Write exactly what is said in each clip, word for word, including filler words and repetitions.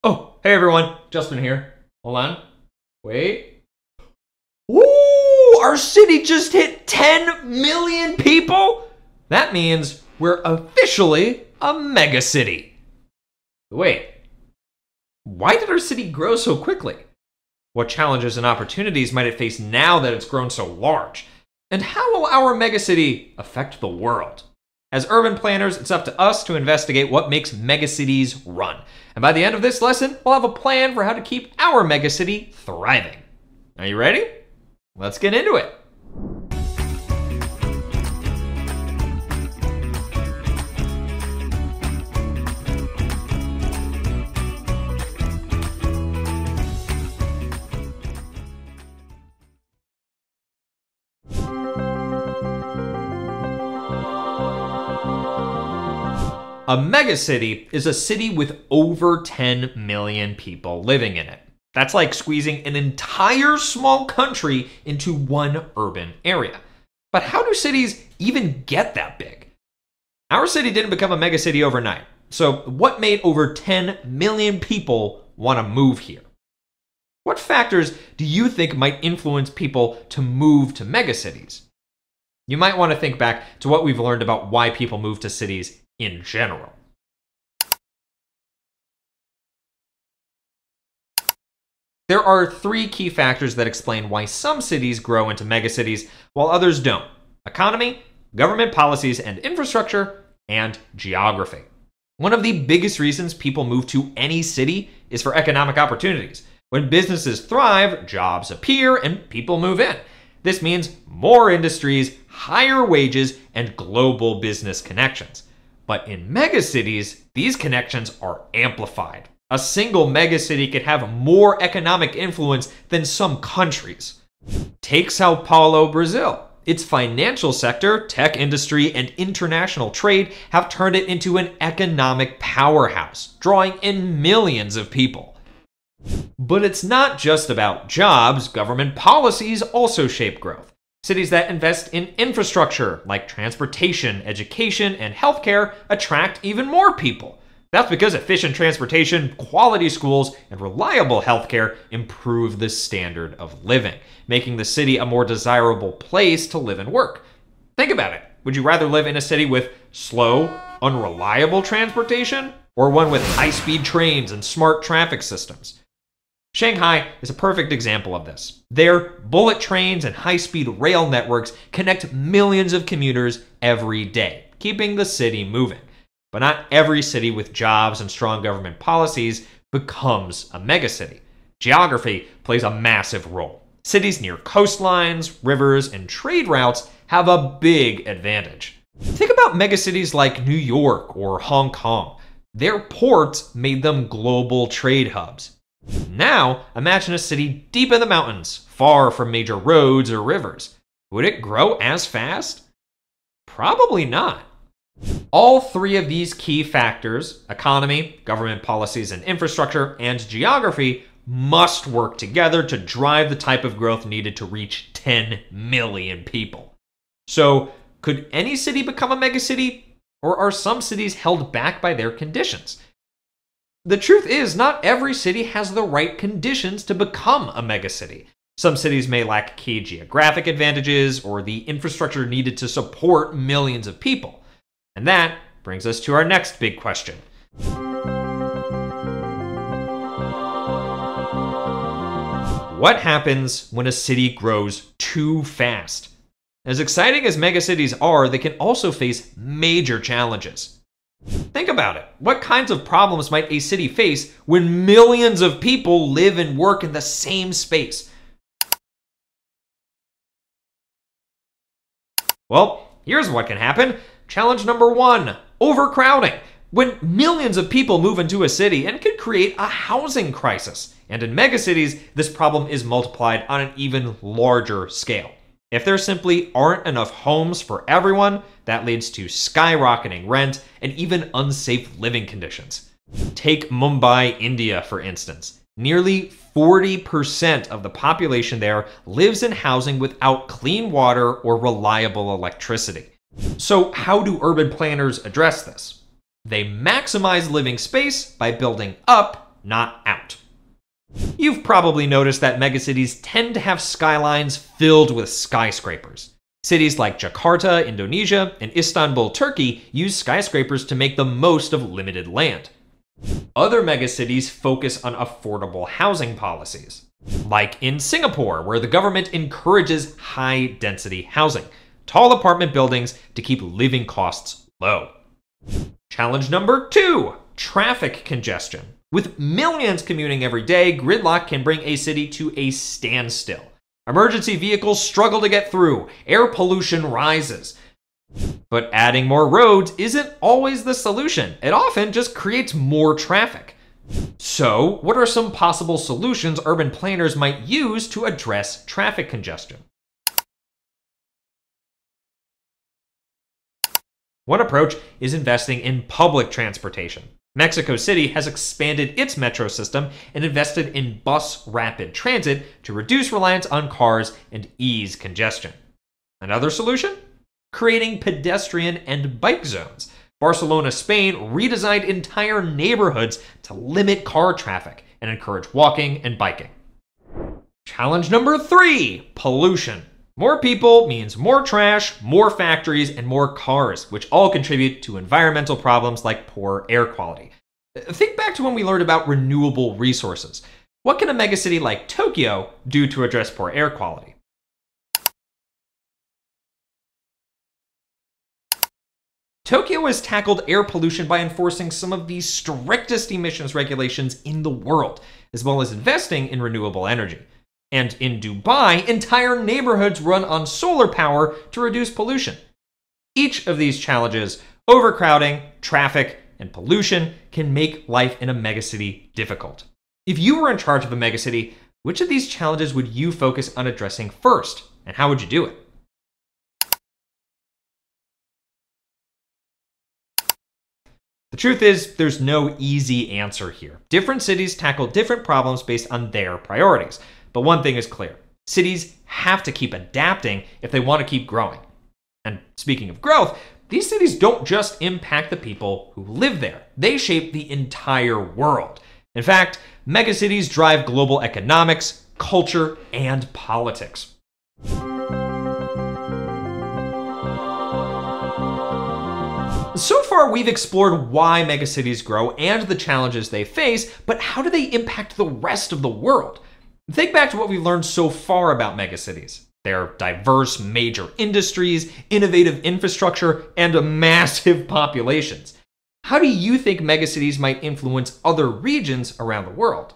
Oh, hey everyone, Justin here. Hold on. Wait. Woo! Our city just hit ten million people? That means we're officially a megacity. Wait, why did our city grow so quickly? What challenges and opportunities might it face now that it's grown so large? And how will our megacity affect the world? As urban planners, it's up to us to investigate what makes megacities run. And by the end of this lesson, we'll have a plan for how to keep our megacity thriving. Are you ready? Let's get into it. A megacity is a city with over ten million people living in it. That's like squeezing an entire small country into one urban area. But how do cities even get that big? Our city didn't become a megacity overnight. So what made over ten million people want to move here? What factors do you think might influence people to move to megacities? You might want to think back to what we've learned about why people move to cities in general. There are three key factors that explain why some cities grow into megacities while others don't: economy, government policies and infrastructure, and geography. One of the biggest reasons people move to any city is for economic opportunities. When businesses thrive, jobs appear and people move in. This means more industries, higher wages, and global business connections. But in megacities, these connections are amplified. A single megacity could have more economic influence than some countries. Take Sao Paulo, Brazil. Its financial sector, tech industry, and international trade have turned it into an economic powerhouse, drawing in millions of people. But it's not just about jobs. Government policies also shape growth. Cities that invest in infrastructure, like transportation, education, and healthcare, attract even more people. That's because efficient transportation, quality schools, and reliable healthcare improve the standard of living, making the city a more desirable place to live and work. Think about it. Would you rather live in a city with slow, unreliable transportation, or one with high-speed trains and smart traffic systems? Shanghai is a perfect example of this. Their bullet trains and high-speed rail networks connect millions of commuters every day, keeping the city moving. But not every city with jobs and strong government policies becomes a megacity. Geography plays a massive role. Cities near coastlines, rivers, and trade routes have a big advantage. Think about megacities like New York or Hong Kong. Their ports made them global trade hubs. Now, imagine a city deep in the mountains, far from major roads or rivers. Would it grow as fast? Probably not. All three of these key factors, economy, government policies and infrastructure, and geography, must work together to drive the type of growth needed to reach ten million people. So, could any city become a megacity, or are some cities held back by their conditions? The truth is, not every city has the right conditions to become a megacity. Some cities may lack key geographic advantages or the infrastructure needed to support millions of people. And that brings us to our next big question. What happens when a city grows too fast? As exciting as megacities are, they can also face major challenges. Think about it. What kinds of problems might a city face when millions of people live and work in the same space? Well, here's what can happen. Challenge number one, overcrowding. When millions of people move into a city, it could create a housing crisis. And in megacities, this problem is multiplied on an even larger scale. If there simply aren't enough homes for everyone, that leads to skyrocketing rent and even unsafe living conditions. Take Mumbai, India, for instance. Nearly forty percent of the population there lives in housing without clean water or reliable electricity. So how do urban planners address this? They maximize living space by building up not out. You've probably noticed that megacities tend to have skylines filled with skyscrapers. Cities like Jakarta, Indonesia, and Istanbul, Turkey use skyscrapers to make the most of limited land. Other megacities focus on affordable housing policies, like in Singapore, where the government encourages high-density housing, tall apartment buildings to keep living costs low. Challenge number two, traffic congestion. With millions commuting every day, gridlock can bring a city to a standstill. Emergency vehicles struggle to get through, air pollution rises. But adding more roads isn't always the solution. It often just creates more traffic. So, what are some possible solutions urban planners might use to address traffic congestion? One approach is investing in public transportation. Mexico City has expanded its metro system and invested in bus rapid transit to reduce reliance on cars and ease congestion. Another solution? Creating pedestrian and bike zones. Barcelona, Spain redesigned entire neighborhoods to limit car traffic and encourage walking and biking. Challenge number three, pollution. More people means more trash, more factories, and more cars, which all contribute to environmental problems like poor air quality. Think back to when we learned about renewable resources. What can a megacity like Tokyo do to address poor air quality? Tokyo has tackled air pollution by enforcing some of the strictest emissions regulations in the world, as well as investing in renewable energy. And in Dubai, entire neighborhoods run on solar power to reduce pollution. Each of these challenges, overcrowding, traffic, and pollution, can make life in a megacity difficult. If you were in charge of a megacity, which of these challenges would you focus on addressing first, and how would you do it? The truth is, there's no easy answer here. Different cities tackle different problems based on their priorities. But one thing is clear. Cities have to keep adapting if they want to keep growing. And speaking of growth, these cities don't just impact the people who live there. They shape the entire world. In fact, megacities drive global economics, culture, and politics. So far, we've explored why megacities grow and the challenges they face, but how do they impact the rest of the world? Think back to what we've learned so far about megacities. Their diverse major industries, innovative infrastructure, and massive populations. How do you think megacities might influence other regions around the world?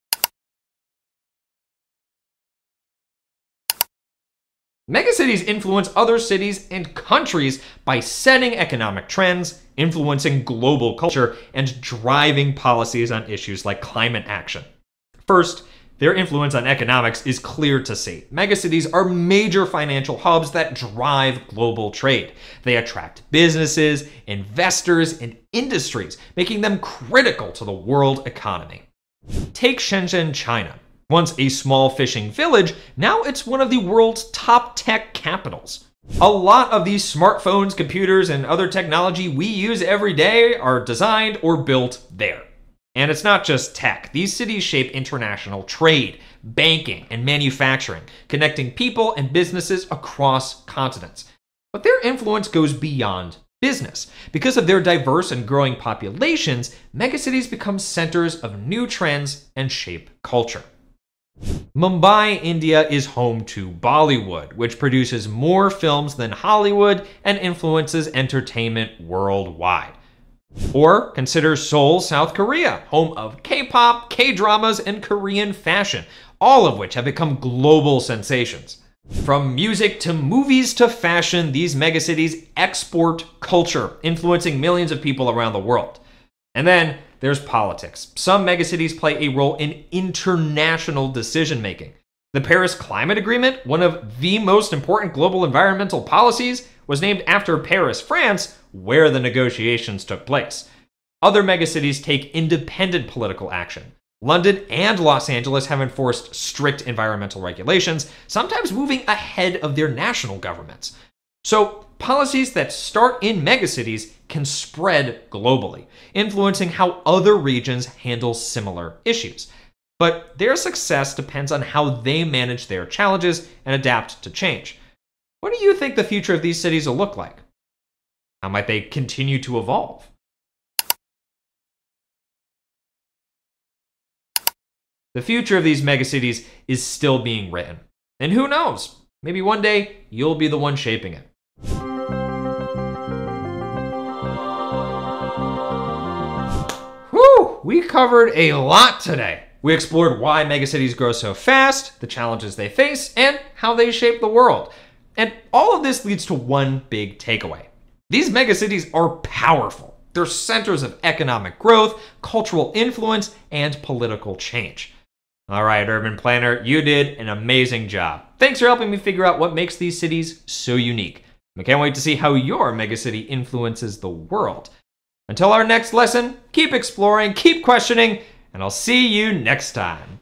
Megacities influence other cities and countries by setting economic trends, influencing global culture, and driving policies on issues like climate action. First, their influence on economics is clear to see. Megacities are major financial hubs that drive global trade. They attract businesses, investors, and industries, making them critical to the world economy. Take Shenzhen, China. Once a small fishing village, now it's one of the world's top tech capitals. A lot of these smartphones, computers, and other technology we use every day are designed or built there. And it's not just tech. These cities shape international trade, banking, and manufacturing, connecting people and businesses across continents. But their influence goes beyond business. Because of their diverse and growing populations, megacities become centers of new trends and shape culture. Mumbai, India is home to Bollywood, which produces more films than Hollywood and influences entertainment worldwide. Or consider Seoul, South Korea, home of K-pop, K-dramas, and Korean fashion, all of which have become global sensations. From music to movies to fashion, these megacities export culture, influencing millions of people around the world. And then there's politics. Some megacities play a role in international decision-making. The Paris Climate Agreement, one of the most important global environmental policies, was named after Paris, France, where the negotiations took place. Other megacities take independent political action. London and Los Angeles have enforced strict environmental regulations, sometimes moving ahead of their national governments. So, policies that start in megacities can spread globally, influencing how other regions handle similar issues. But their success depends on how they manage their challenges and adapt to change. What do you think the future of these cities will look like? How might they continue to evolve? The future of these megacities is still being written. And who knows? Maybe one day you'll be the one shaping it. Whew, we covered a lot today. We explored why megacities grow so fast, the challenges they face, and how they shape the world. And all of this leads to one big takeaway. These megacities are powerful. They're centers of economic growth, cultural influence, and political change. All right, urban planner, you did an amazing job. Thanks for helping me figure out what makes these cities so unique. I can't wait to see how your megacity influences the world. Until our next lesson, keep exploring, keep questioning, and I'll see you next time.